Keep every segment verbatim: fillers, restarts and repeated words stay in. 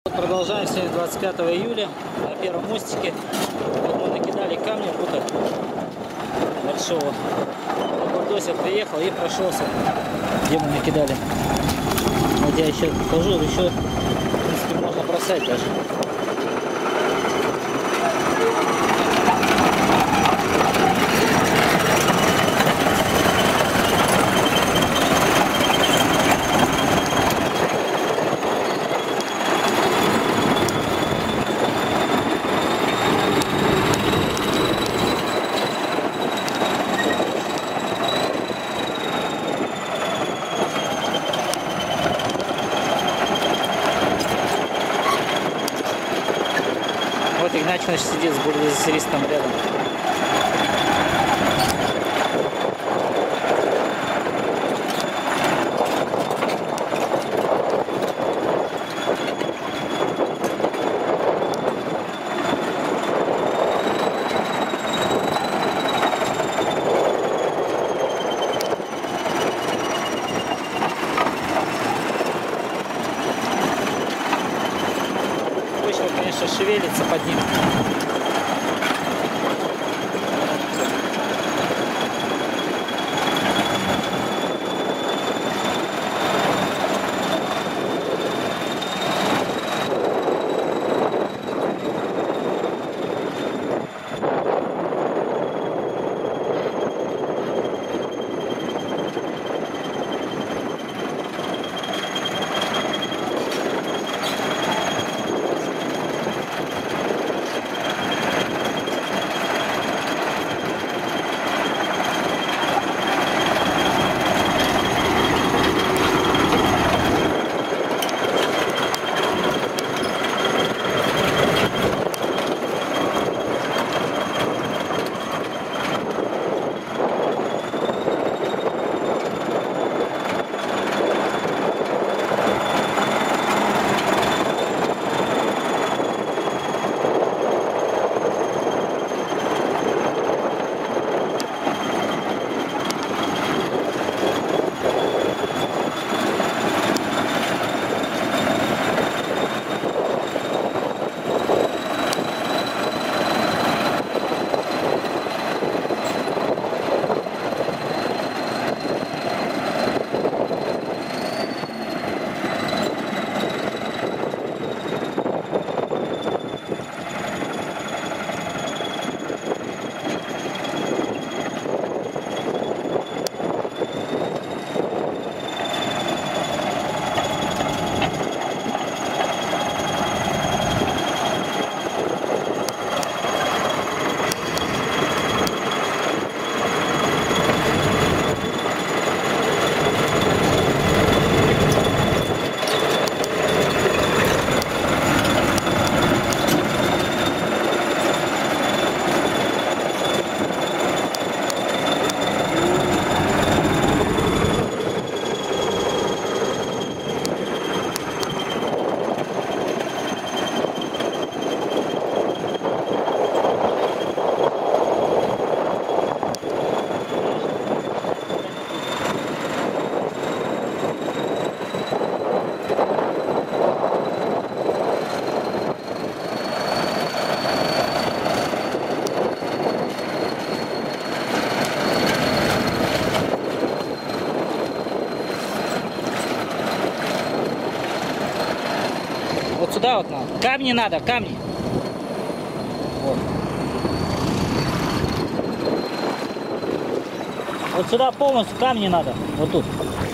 Продолжаем сегодня двадцать пятого июля на первом мостике. Вот мы накидали камни куда большого. Бульдозер приехал и прошелся, где мы накидали. Вот я еще хожу, еще в принципе можно бросать даже. Вот Игнатьевич, значит, сидит с бульдозеристом рядом. Почва, конечно, шевелится под ним. Вот сюда вот надо. Камни надо, камни. Вот. Вот сюда полностью камни надо. Вот тут.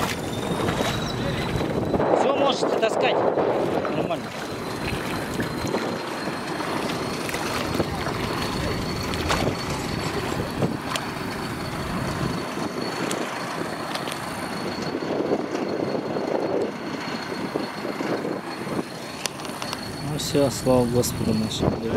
Все можете таскать. Нормально. Ну все, слава Господу нашему.